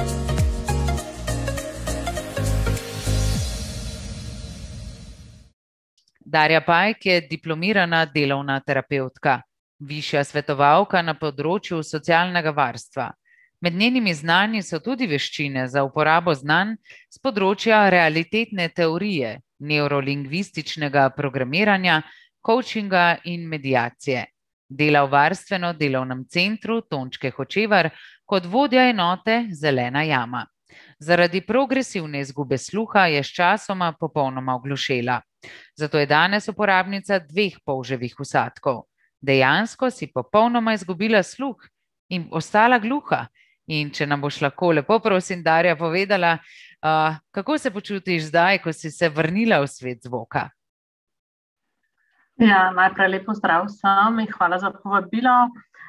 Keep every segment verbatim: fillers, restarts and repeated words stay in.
Darja Pajk je diplomirana delovna terapevtka, višja svetovalka na področju socialnega varstva. Med njenimi znanji so tudi veščine za uporabo znanj z področja realitetne teorije, neurolingvističnega programiranja, coachinga in mediacije. Dela v varstveno-delovnem centru Tončke Hočevar kot vodja enote Zelena jama. Zaradi progresivne izgube sluha je sčasoma popolnoma oglušela. Zato je danes uporabnica dveh polževih vsadkov. Dejansko si popolnoma izgubila sluh in ostala gluha. In če nam boš lahko lepo prosim, Darja, povedala, uh, kako se počutiš zdaj, ko si se vrnila v svet zvoka? Ja, najprej lepo zdrav vsem in hvala za povabilo.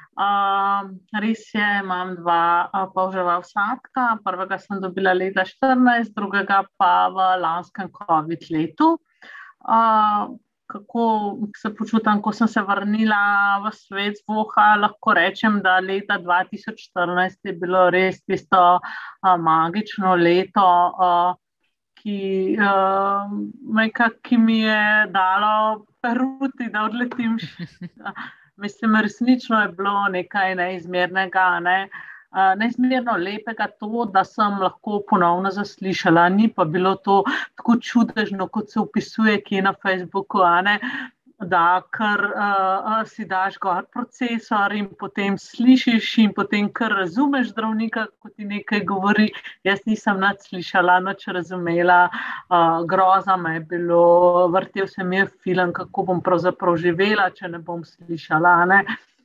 Uh, res je, imam dva uh, polževa vsadka. Prvega sem dobila leta štirinajst, drugega pa v lanskem COVID letu. Uh, kako se počutam, ko sem se vrnila v svet zvoka, lahko rečem, da leta dva tisoč štirinajst je bilo res tisto uh, magično leto, uh, ki, uh, nekaj, ki mi je dalo peruti, da odletim. Mislim, resnično je bilo nekaj neizmernega, ne? Uh, neizmerno lepega to, da sem lahko ponovno zaslišala. Ni pa bilo to tako čudežno, kot se opisuje kje na Facebooku, a ne? Da kar uh, si daš gor procesor in potem slišiš in potem kar razumeš zdravnika, ko ti nekaj govori. Jaz nisem nič slišala, nič razumela, uh, groza me je bilo, vrtel se mi je film, kako bom pravzaprav živela, če ne bom slišala, ne?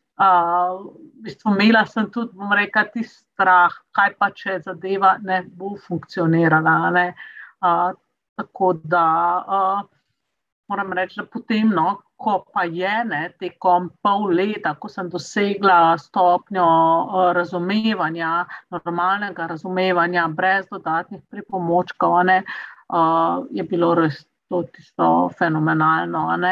Uh, v bistvu imela sem tudi, bom rekla, tisti strah, kaj pa če zadeva ne bo funkcionirala, ne? Uh, tako da uh, moram reči, da potem, no, ko pa je, ne, tekom pol leta, ko sem dosegla stopnjo uh, razumevanja, normalnega razumevanja, brez dodatnih pripomočkov, ne, uh, je bilo res to tisto fenomenalno, ne.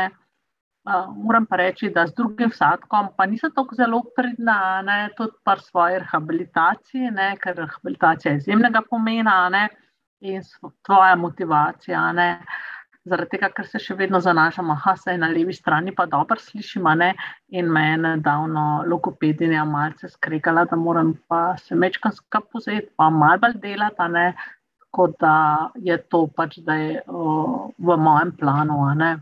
Uh, moram pa reči, da z drugim vsadkom pa nisem tako zelo pridna, ne, tudi par svoje rehabilitacije, ne, ker rehabilitacija je izjemnega pomena, ne, in tvoja motivacija, ne, zaradi tega, ker se še vedno zanašam, aha, saj na levi strani pa dobro slišim, ne, in me je nedavno logopedinja malce skregala, da moram pa se mečkam skupaj vzeti, pa malo bolj delati, ne, tako da je to pač, da je uh, v mojem planu, ne.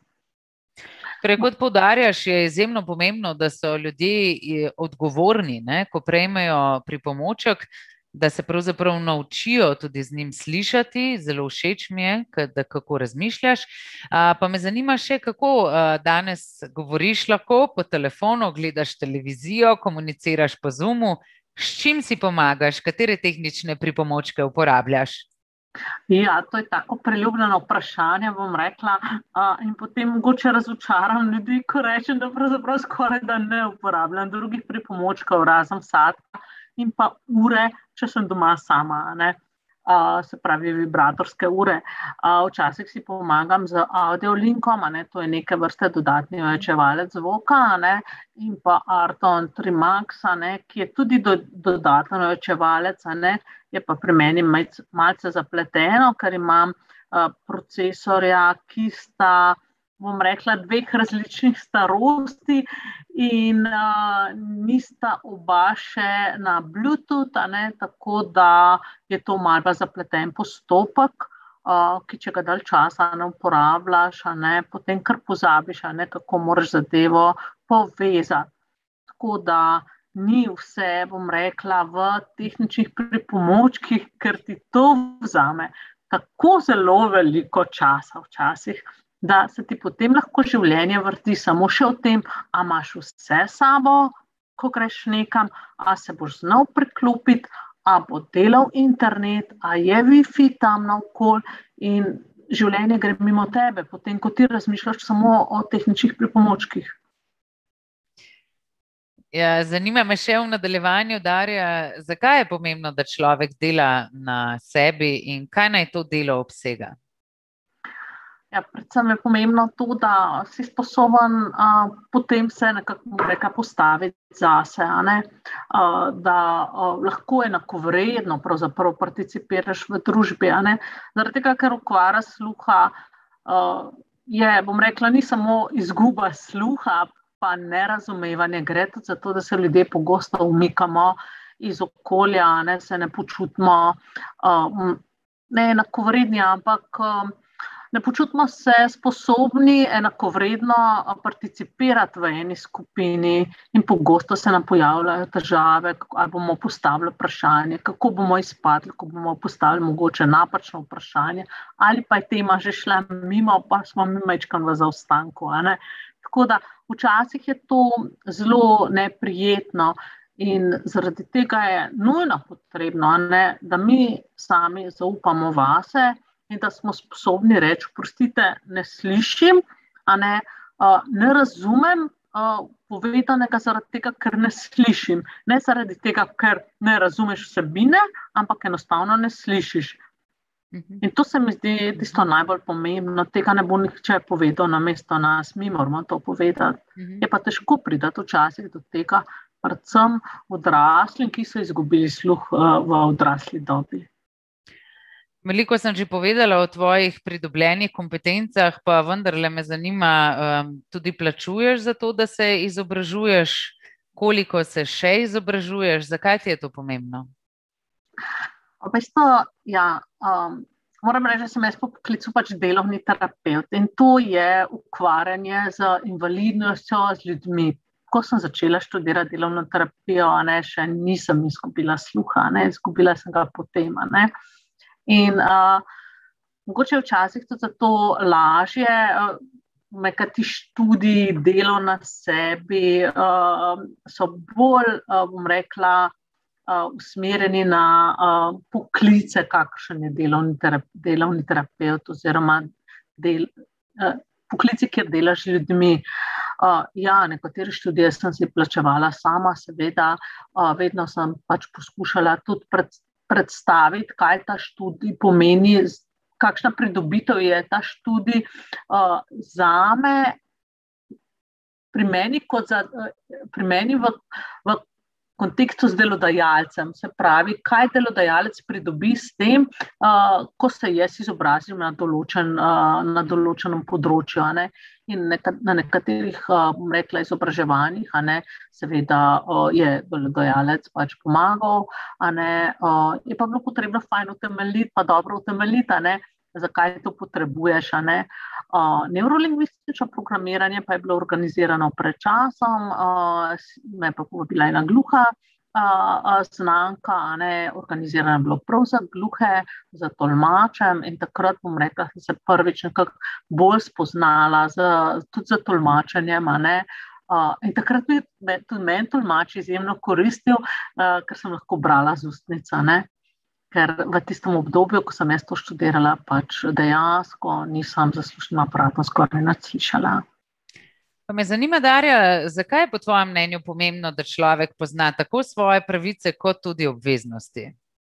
Torej, kot poudarjaš, je izjemno pomembno, da so ljudje odgovorni, ne, ko prejmejo pripomoček, da se pravzaprav naučijo tudi z njim slišati. Zelo všeč mi je, da kako razmišljaš. A, pa me zanima še, kako a, danes govoriš lahko po telefonu, gledaš televizijo, komuniciraš po Zoomu. S čim si pomagaš? Katere tehnične pripomočke uporabljaš? Ja, to je tako priljubljeno vprašanje, bom rekla, uh, in potem mogoče razočaram ljudi, ko rečem, da pravzaprav skoraj da ne uporabljam drugih pripomočkov, razen vsadka in pa ure, če sem doma sama, ne. Uh, se pravi vibratorske ure. Uh, včasih si pomagam z audiolinkom, ne, to je neke vrste dodatni ojačevalec zvoka, ne, in pa Arton tri max, ne, ki je tudi do, dodaten ojačevalec, ne, je pa pri meni malce, malce zapleteno, ker imam uh, procesorja, ki sta, bom rekla, dveh različnih starosti in uh, nista oba še na Bluetooth, ne, tako da je to malo zapleten postopek, uh, ki če ga dalj časa ne uporabljaš, ne, potem kar pozabiš, ne, kako moraš zadevo povezati. Tako da ni vse, bom rekla, v tehničnih pripomočkih, ker ti to vzame tako zelo veliko časa včasih, da se ti potem lahko življenje vrti samo še o tem, a imaš vse s sabo, ko greš nekam, a se boš znal priklopiti, a bo delal internet, a je Wi-Fi tam naokoli in življenje gre mimo tebe, potem, ko ti razmišljaš samo o tehničnih pripomočkih. Ja, zanima me še v nadaljevanju, Darja, zakaj je pomembno, da človek dela na sebi in kaj naj to delo obsega? Ja, predvsem je pomembno to, da si sposoben uh, potem se nekako reka postaviti zase, a ne? Uh, da uh, lahko enakovredno pravzaprav participiraš v družbi, a ne? Zaradi tega, ker okvara sluha uh, je, bom rekla, ni samo izguba sluha, pa nerazumevanje, gre tudi za to, da se ljudje pogosto umikamo iz okolja, ne, se ne počutimo uh, ne enakovredni, ampak uh, ne počutimo se sposobni enakovredno participirati v eni skupini in pogosto se nam pojavljajo težave, ali bomo postavili vprašanje, kako bomo izpadli, ko bomo postavili mogoče napačno vprašanje, ali pa je tema že šla mimo, pa smo mi majčkeno v zaostanku, a ne? Tako da včasih je to zelo neprijetno in zaradi tega je nujno potrebno, a ne, da mi sami zaupamo vase in da smo sposobni reči, prostite, ne slišim, a ne, uh, ne razumem uh, povedanega zaradi tega, ker ne slišim. Ne zaradi tega, ker ne razumeš vsebine, ampak enostavno ne slišiš. In to se mi zdi tisto najbolj pomembno, tega ne bo nihče povedal namesto nas, mi moramo to povedati. Je pa težko priti včasih do tega, predvsem odraslim, ki so izgubili sluh uh, v odrasli dobi. Veliko sem že povedala o tvojih pridobljenih kompetencah, pa vendarle me zanima, um, tudi plačuješ za to, da se izobražuješ, koliko se še izobražuješ, zakaj ti je to pomembno? V bistvu, ja, um, moram reči, da sem jaz po poklicu pač delovni terapevt in to je ukvarjanje z invalidnostjo, z ljudmi. Ko sem začela študirati delovno terapijo, a ne, še nisem izgubila sluha, ne, izgubila sem ga potem, a ne. In uh, mogoče včasih tudi zato lažje, uh, nekati študiji, delo na sebi uh, so bolj, uh, bom rekla, uh, usmerjeni na uh, poklice, kakšen je delovni, terap, delovni terapeut oziroma del, uh, poklici, kjer delaš z ljudmi. Uh, ja, nekatere študije sem si plačevala sama, seveda, uh, vedno sem pač poskušala tudi pred predstaviti, kaj ta študij pomeni, kakšna pridobitev je ta študij uh, zame, pri meni, kot za, pri meni v, v kontekstu z delodajalcem. Se pravi, kaj delodajalec pridobi s tem, uh, ko se jaz izobrazim na, določen, uh, na določenem področju. A ne? In neka, na nekaterih, uh, bom rekla, izobraževanjih, a ne, seveda uh, je delodajalec pač pomagal, a ne, uh, je pa bilo potrebno fajn utemeljiti, pa dobro utemeljiti, a ne, zakaj to potrebuješ, a ne. Uh, neurolingvistično programiranje pa je bilo organizirano pred časom, uh, me pa povabila ena gluha uh, znanka, a ne, organizirano je bilo prav za gluhe, za tolmačem in takrat, bom rekla, sem se prvič nekako bolj spoznala z, tudi za tolmačenjem, a ne. Uh, in takrat mi je tudi meni tolmač izjemno koristil, uh, ker sem lahko brala z ustnica, ne. Ker v tistem obdobju, ko sem jaz to študirala, pač dejansko nisem za slušnim aparatom skoraj nič slišala. Pa me zanima, Darja, zakaj je po tvojem mnenju pomembno, da človek pozna tako svoje pravice, kot tudi obveznosti?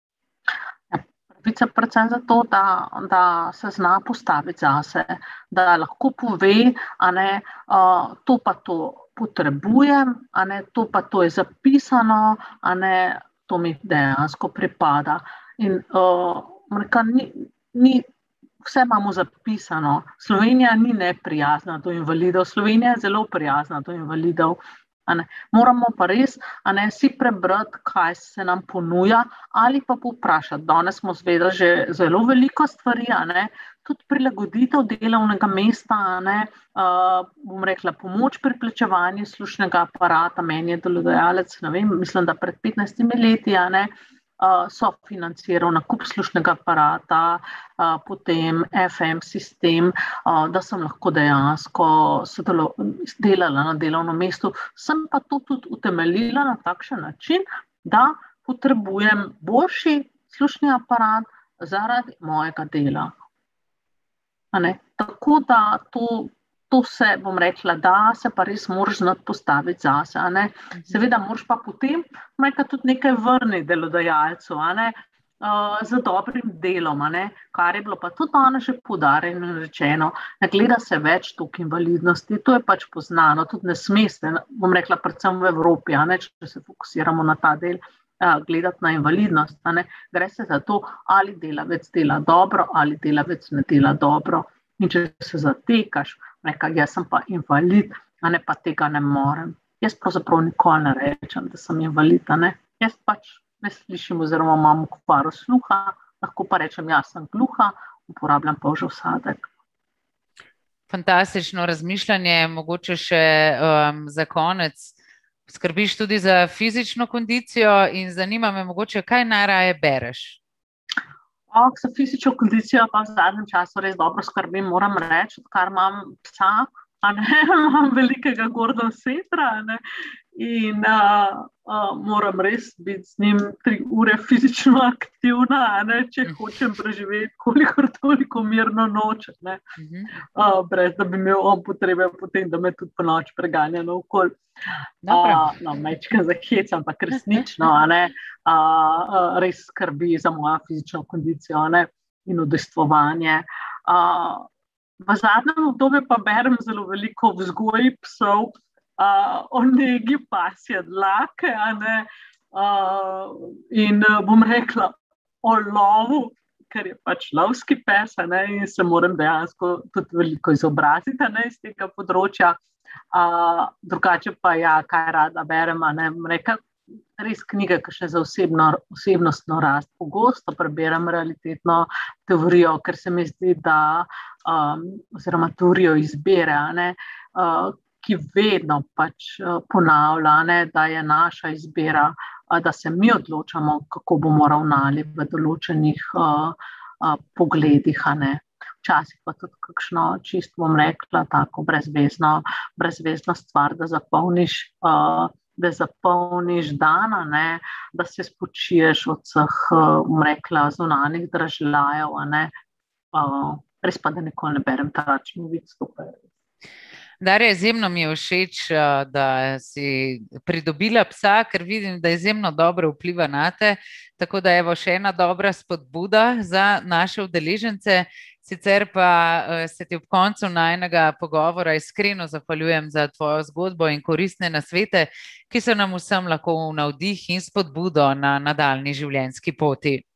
Ja, pravice predvsem zato, da, da se zna postaviti zase, da lahko pove, a ne, uh, to pa to potrebujem, a ne, to pa to je zapisano, a ne, to mi dejansko pripada. In uh, reka, ni, ni, vse imamo zapisano. Slovenija ni neprijazna do invalidov, Slovenija je zelo prijazna do invalidov. A ne. Moramo pa res, a ne, si prebrati, kaj se nam ponuja, ali pa povprašati. Danes smo zvedeli že zelo veliko stvari, a ne, tudi prilagoditev delovnega mesta, a ne, uh, bom rekla, pomoč pri plačevanju slušnega aparata, meni je delodajalec, ne vem, mislim, da pred petnajstimi leti, a ne, uh, so financiral nakup slušnega aparata, uh, potem F M sistem, uh, da sem lahko dejansko sodelo, delala na delovnem mestu. Sem pa to tudi utemeljila na takšen način, da potrebujem boljši slušni aparat zaradi mojega dela. A ne? Tako da to, to se, bom rekla, da se pa res moraš znati postaviti zase. A ne? Seveda moraš pa potem nekaj tudi nekaj vrniti delodajalcu. A ne? uh, z dobrim delom, a ne, kar je bilo pa tudi danes že poudarjeno in rečeno, ne gleda se več toliko invalidnosti, to je pač poznano, tudi ne sme se, bom rekla, predvsem v Evropi, a ne, če se fokusiramo na ta del, uh, gledati na invalidnost, a ne, gre se za to, ali delavec dela dobro, ali delavec ne dela dobro. In če se zatekaš, reka, jaz sem pa invalid, a ne, pa tega ne morem. Jaz pravzaprav nikoli ne rečem, da sem invalid, a ne. Jaz pač ne slišim oziroma imam okvaro sluha, lahko pa rečem, jaz sem gluha, uporabljam polžev sadek. Fantastično razmišljanje, mogoče še um, za konec. Skrbiš tudi za fizično kondicijo in zanima me mogoče, kaj najraje bereš? O, za fizično kondicijo pa v zadnjem času res dobro skrbim, moram reči, odkar imam psa, a ne, imam velikega Gordon Setra, a ne, in uh, uh, moram res biti z njim tri ure fizično aktivna, a ne, če hočem preživeti kolikor toliko mirno noč, ne, uh, brez da bi imel on potrebe potem, da me tudi po noč preganja naokoli. Uh, no, mečkam za hec, ampak resnično, a ne, uh, uh, res skrbi za mojo fizično kondicijo, a ne, in udejstvovanje. Uh, v zadnjem obdobju pa berem zelo veliko o vzgoji psov, uh, o negi pasje dlake, a ne, uh, in uh, bom rekla o lovu, ker je pač lovski pes, a ne, in se moram dejansko tudi veliko izobraziti, a ne, iz tega področja. Uh, drugače pa ja, kaj rada berem, a ne, reka, res knjige, kakšne za osebno, osebnostno rast. Pogosto preberem realitetno teorijo, ker se mi zdi, da um, oziroma teorijo izbere, a ne, uh, ki vedno pač uh, ponavlja, a ne, da je naša izbira, uh, da se mi odločamo, kako bomo ravnali v določenih uh, uh, pogledih, a ne. Včasih pa tudi kakšno, čisto bom rekla, tako brezvezno, brezvezno stvar, da zapolniš, uh, da zapolniš dan, a ne, da se spočiješ od vseh, uh, bom rekla, zunanjih dražljajev, a ne. Uh, res pa, da nikoli ne berem taračni novic tukaj. Darja, izjemno mi je všeč, da si pridobila psa, ker vidim, da izjemno dobro vpliva na te, tako da evo še ena dobra spodbuda za naše udeležence. Sicer pa se ti ob koncu najinega pogovora iskreno zahvaljujem za tvojo zgodbo in koristne nasvete, ki so nam vsem lahko v navdih in spodbudo na nadaljnji življenjski poti.